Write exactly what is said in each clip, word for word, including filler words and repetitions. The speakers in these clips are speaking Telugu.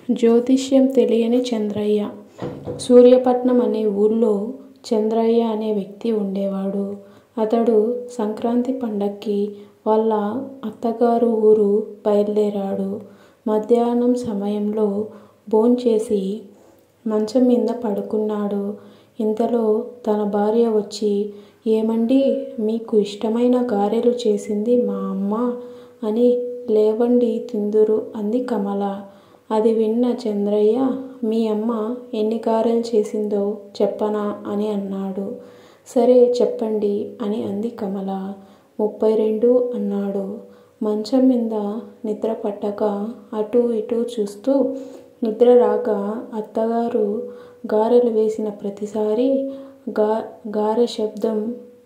జ్యోతిష్యం తెలియని చంద్రయ్య. సూర్యపట్నం అనే ఊళ్ళో చంద్రయ్య అనే వ్యక్తి ఉండేవాడు. అతడు సంక్రాంతి పండక్కి వాళ్ళ అత్తగారు ఊరు బయలుదేరాడు. మధ్యాహ్నం సమయంలో భోంచేసి మంచం మీద పడుకున్నాడు. ఇంతలో తన భార్య వచ్చి, ఏమండి, మీకు ఇష్టమైన గారెలు చేసింది మా అమ్మ అని, లేవండి తిందురు అంది కమల. అది విన్న చంద్రయ్య, మీ అమ్మ ఎన్ని గారెలు చేసిందో చెప్పనా అని అన్నాడు. సరే చెప్పండి అని అంది కమల. ముప్పై రెండు అన్నాడు. మంచం మీద నిద్ర పట్టక అటూ ఇటూ చూస్తూ, నిద్ర రాక అత్తగారు గారెలు వేసిన ప్రతిసారి గా గారె శబ్దం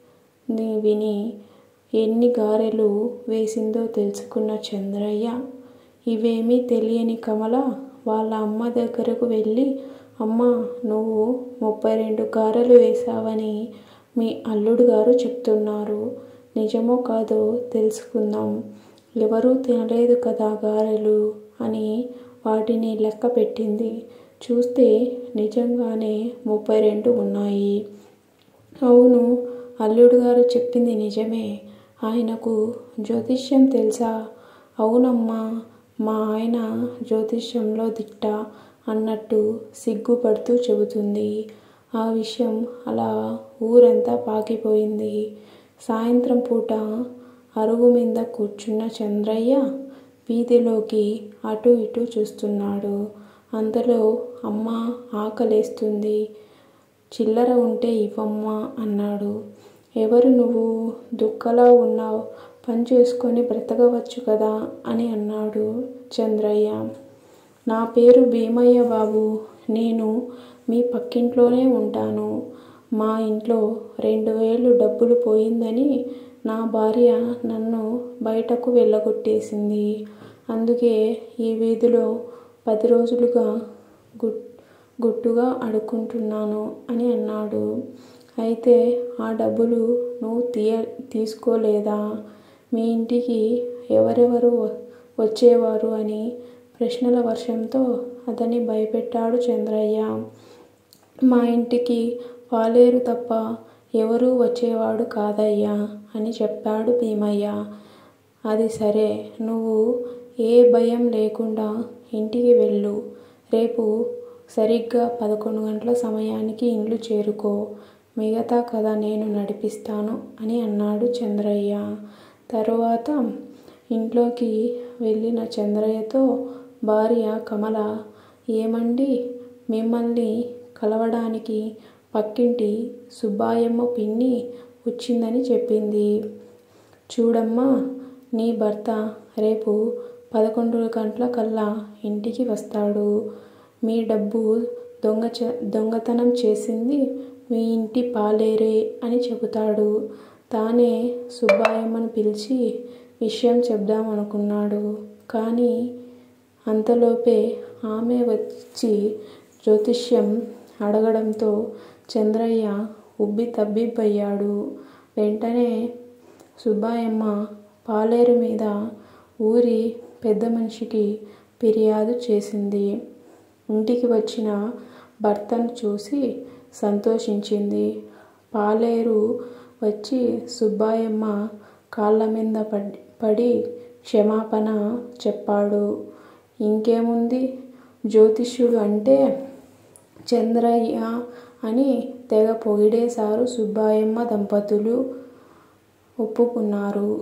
విని ఎన్ని గారెలు వేసిందో తెలుసుకున్న చంద్రయ్య, ఇవేమీ తెలియని కమల వాళ్ళ అమ్మ దగ్గరకు వెళ్ళి, అమ్మ, నువ్వు ముప్పై రెండు గారెలు వేశావని మీ అల్లుడు గారు చెప్తున్నారు. నిజమో కాదో తెలుసుకుందాం. ఎవరూ తినలేదు కదా గారెలు అని వాటిని లెక్క పెట్టింది. చూస్తే నిజంగానే ముప్పై రెండు ఉన్నాయి. అవును, అల్లుడు గారు చెప్పింది నిజమే. ఆయనకు జ్యోతిష్యం తెలుసా? అవునమ్మా, మా ఆయన జ్యోతిష్యంలో దిట్ట అన్నట్టు సిగ్గుపడుతూ చెబుతుంది. ఆ విషయం అలా ఊరంతా పాకిపోయింది. సాయంత్రం పూట అరుగు మీద కూర్చున్న చంద్రయ్య వీధిలోకి అటు ఇటు చూస్తున్నాడు. అంతలో, అమ్మ, ఆకలేస్తుంది, చిల్లర ఉంటే ఇవ్వమ్మా అన్నాడు. ఎవరు నువ్వు? దుక్కలా ఉన్నావు, పని చేసుకొని బ్రతకవచ్చు కదా అని అన్నాడు చంద్రయ్య. నా పేరు భీమయ్య బాబు. నేను మీ పక్కింట్లోనే ఉంటాను. మా ఇంట్లో రెండు వేలు డబ్బులు పోయిందని నా భార్య నన్ను బయటకు వెళ్ళగొట్టేసింది. అందుకే ఈ వీధిలో పది రోజులుగా గుట్ గుట్టుగా అడుక్కుంటున్నాను అని అన్నాడు. అయితే ఆ డబ్బులు నువ్వు తీయ తీసుకోలేదా? మీ ఇంటికి ఎవరెవరు వచ్చేవారు అని ప్రశ్నల వర్షంతో అతన్ని భయపెట్టాడు చంద్రయ్య. మా ఇంటికి పాలేరు తప్ప ఎవరూ వచ్చేవాడు కాదయ్యా అని చెప్పాడు భీమయ్య. అది సరే, నువ్వు ఏ భయం లేకుండా ఇంటికి వెళ్ళు. రేపు సరిగ్గా పదకొండు గంటల సమయానికి ఇల్లు చేరుకో. మిగతా కథ నేను నడిపిస్తాను అని అన్నాడు చంద్రయ్య. తరువాత ఇంట్లోకి వెళ్ళిన చంద్రయ్యతో భార్య కమల, ఏమండి, మిమ్మల్ని కలవడానికి పక్కింటి సుబ్బాయమ్మ పిన్ని వచ్చిందని చెప్పింది. చూడమ్మా, నీ భర్త రేపు పదకొండు గంటల కల్లా ఇంటికి వస్తాడు. మీ డబ్బు దొంగ దొంగతనం చేసింది మీ ఇంటి పాలేరే అని చెబుతాడు. తానే సుబ్బాయమ్మను పిలిచి విషయం చెప్దామనుకున్నాడు. కానీ అంతలోపే ఆమె వచ్చి జ్యోతిష్యం అడగడంతో చంద్రయ్య ఉబ్బి తబ్బిబ్బయ్యాడు. వెంటనే సుబ్బాయమ్మ పాలేరు మీద ఊరి పెద్ద మనిషికి ఫిర్యాదు చేసింది. ఇంటికి వచ్చిన భర్తను చూసి సంతోషించింది. పాలేరు వచ్చి సుబ్బాయమ్మ కాళ్ళ మీద పడి పడి క్షమాపణ చెప్పాడు. ఇంకేముంది, జ్యోతిష్యుడు అంటే చంద్రయ్య అని తెగ పొగిడేశారు. సుబ్బాయమ్మ దంపతులు ఒప్పుకున్నారు.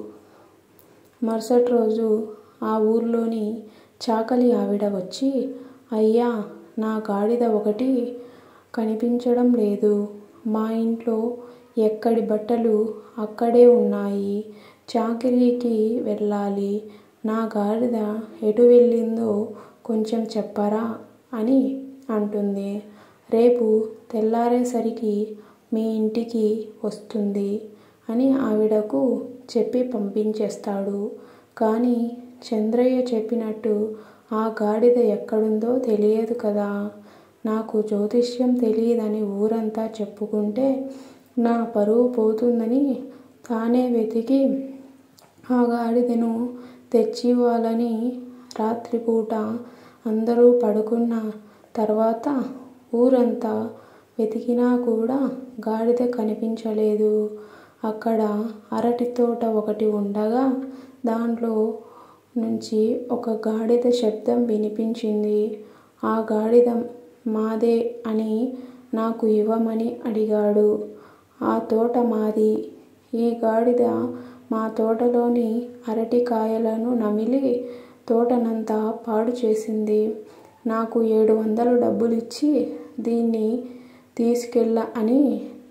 మరుసటి రోజు ఆ ఊర్లోని చాకలి ఆవిడ వచ్చి, అయ్యా, నా గాడిద ఒకటి కనిపించడం లేదు. మా ఇంట్లో ఎక్కడి బట్టలు అక్కడే ఉన్నాయి. చాకరీకి వెళ్ళాలి. నా గాడిద ఎటు వెళ్ళిందో కొంచెం చెప్పరా అని అంటుంది. రేపు తెల్లారేసరికి మీ ఇంటికి వస్తుంది అని ఆవిడకు చెప్పి పంపించేస్తాడు. కానీ చంద్రయ్య చెప్పినట్టు ఆ గాడిద ఎక్కడుందో తెలియదు కదా. నాకు జ్యోతిష్యం తెలియదని ఊరంతా చెప్పుకుంటే నా పరువు పోతుందని తానే వెతికి ఆ గాడిదను తెచ్చివ్వాలని రాత్రిపూట అందరూ పడుకున్న తర్వాత ఊరంతా వెతికినా కూడా గాడిద కనిపించలేదు. అక్కడ అరటి తోట ఒకటి ఉండగా దాంట్లో నుంచి ఒక గాడిద శబ్దం వినిపించింది. ఆ గాడిద మాదే అని నాకు ఇవ్వమని అడిగాడు. ఆ తోట మాది. ఈ గాడిద మా తోటలోని అరటికాయలను నమిలి తోటనంతా పాడు చేసింది. నాకు ఏడు వందలు డబ్బులిచ్చి దీన్ని తీసుకెళ్ళ అని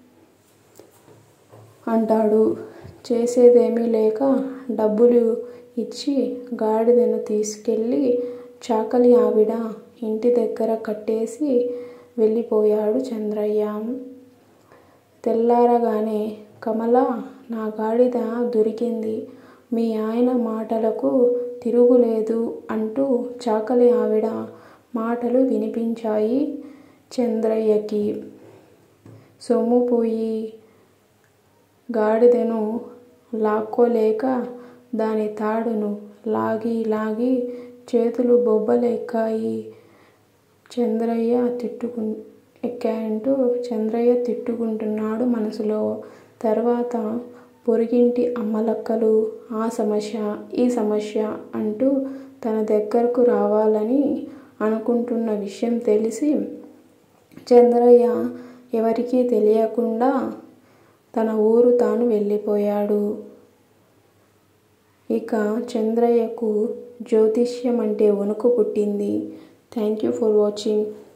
అంటాడు. చేసేదేమీ లేక డబ్బులు ఇచ్చి గాడిదను తీసుకెళ్ళి చాకలి ఆవిడ ఇంటి దగ్గర కట్టేసి వెళ్ళిపోయాడు చంద్రయ్య. తెల్లారగానే కమలా, నా గాడిద దొరికింది. మీ ఆయన మాటలకు తిరుగులేదు అంటూ చాకలి ఆవిడ మాటలు వినిపించాయి చంద్రయ్యకి. సొమ్ముపోయి గాడిదను లాక్కోలేక దాని తాడును లాగి లాగి చేతులు బొబ్బలెక్కాయి చంద్రయ్య తిట్టుకు ఎక్కాయంటూ చంద్రయ్య తిట్టుకుంటున్నాడు మనసులో. తర్వాత పొరుగింటి అమ్మలక్కలు ఆ సమస్య ఈ సమస్య అంటూ తన దగ్గరకు రావాలని అనుకుంటున్న విషయం తెలిసి చంద్రయ్య ఎవరికీ తెలియకుండా తన ఊరు తాను వెళ్ళిపోయాడు. ఇక చంద్రయ్యకు జ్యోతిష్యం అంటే వణుకు పుట్టింది. Thank you for watching.